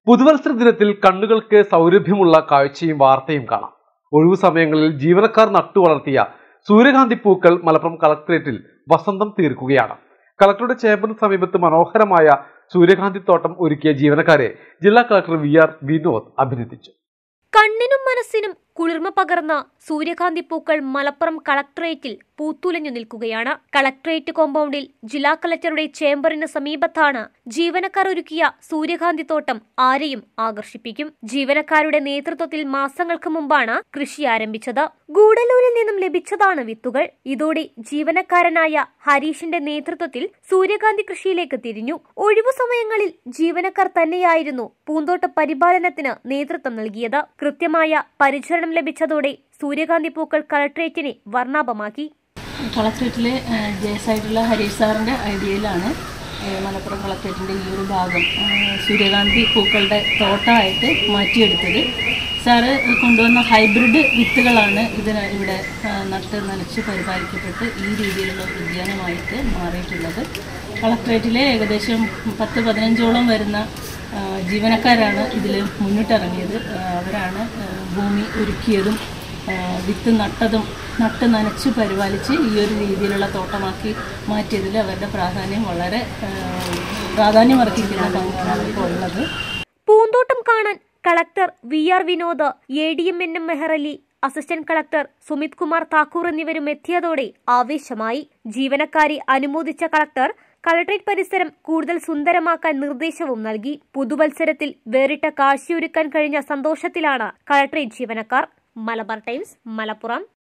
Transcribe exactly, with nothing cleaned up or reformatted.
പുതുവത്സര ദിനത്തിൽ കണ്ണുകൾക്ക് സൗരഭ്യമുള്ള കാഴ്ചയും വാർത്തയും കാണാം. ഒഴിവു സമയങ്ങളിൽ ജീവനക്കാർ നട്ടുവളർത്തിയ സൂര്യകാന്തി പൂക്കൾ മലപ്പുറം കളക്ടറേറ്റിൽ വസന്തം തീർക്കുകയാണ്. കളക്ടറുടെ ചേംബറിന് സമീപത്ത് മനോഹരമായ സൂര്യകാന്തി തോട്ടം ഒരുക്കിയ ജീവനക്കാരെ ജില്ലാ കളക്ടർ വി ആർ വിനോദ് അഭിനന്ദിച്ചു. കണ്ണിനും മനസ്സിനും കുളിർമ പകർന്ന സൂര്യകാന്തി പൂക്കൾ മലപ്പുറം കളക്ടറേറ്റിൽ പൂത്തുലഞ്ഞു നിൽക്കുകയാണ്. കളക്ടറേറ്റ് കോമ്പൗണ്ടിൽ ജില്ലാ കളക്ടറുടെ ചേംബറിന് സമീപത്താണ് ജീവനക്കാർ ഒരുക്കിയ സൂര്യകാന്തി തോട്ടം ആരെയും ആകർഷിപ്പിക്കും. ജീവനക്കാരുടെ നേതൃത്വത്തിൽ മാസങ്ങൾക്ക് മുമ്പാണ് കൃഷി ആരംഭിച്ചത്. ഗൂഡല്ലൂരിൽ നിന്നും ലഭിച്ചതാണ് വിത്തുകൾ. ഇതോടെ ജീവനക്കാരനായ ഹരീഷിന്റെ നേതൃത്വത്തിൽ സൂര്യകാന്തി കൃഷിയിലേക്ക് തിരിഞ്ഞു. ഒഴിവു സമയങ്ങളിൽ ജീവനക്കാർ തന്നെയായിരുന്നു പൂന്തോട്ട പരിപാലനത്തിന് നേതൃത്വം നൽകിയത്. കൃത്യമായ പരിചരണം ലഭിച്ചതോടെ സൂര്യകാന്തി പൂക്കൾ കളക്ടറേറ്റിനെ വർണ്ണാഭമാക്കി. കളക്ടറേറ്റിലെ ജയസായിട്ടുള്ള ഹരീഷ് സാറിൻ്റെ ഐഡിയയിലാണ് മലപ്പുറം കളക്ടറേറ്റിൻ്റെ ഈ ഒരു ഭാഗം സൂര്യകാന്തി പൂക്കളുടെ തോട്ടമായിട്ട് മാറ്റിയെടുത്തത്. സാറ് കൊണ്ടുവന്ന ഹൈബ്രിഡ് വിത്തുകളാണ് ഇതിന് ഇവിടെ നട്ട് നനച്ച് പരിപാലിക്കപ്പെട്ട് ഈ രീതിയിലുള്ള ഒരു ഉദ്യാനമായിട്ട് മാറിയിട്ടുള്ളത്. കളക്ടറേറ്റിലെ ഏകദേശം പത്ത് പതിനഞ്ചോളം വരുന്ന ജീവനക്കാരാണ് ഇതിൽ മുന്നിട്ടിറങ്ങിയത്. അവരാണ് ഭൂമി ഒരുക്കിയതും വിത്ത് നട്ടതും നട്ട് നനച്ച് പരിപാലിച്ച് ഈ ഒരു രീതിയിലുള്ള തോട്ടമാക്കി മാറ്റിയതിൽ അവരുടെ പ്രാധാന്യം വളരെ പ്രാധാന്യമർഹിക്കുന്ന പങ്കാണ് അവർക്ക് ഉള്ളത്. പൂന്തോട്ടം കാണാൻ collector V R Vinod, A D M N M Meharali, assistant collector Sumit Kumar Thakur എന്നിവരും എത്തിയതോടെ ആവേശമായി. ജീവനക്കാരെ അനുമോദിച്ച കളക്ടർ കളക്ടറേറ്റ് പരിസരം കൂടുതൽ സുന്ദരമാക്കാൻ നിർദ്ദേശവും നൽകി. പുതുവത്സരത്തിൽ വേറിട്ട കാഴ്ചയൊരുക്കാൻ കഴിഞ്ഞ സന്തോഷത്തിലാണ് കളക്ടറേറ്റ് ജീവനക്കാർ. മലബാർ ടൈംസ്, മലപ്പുറം.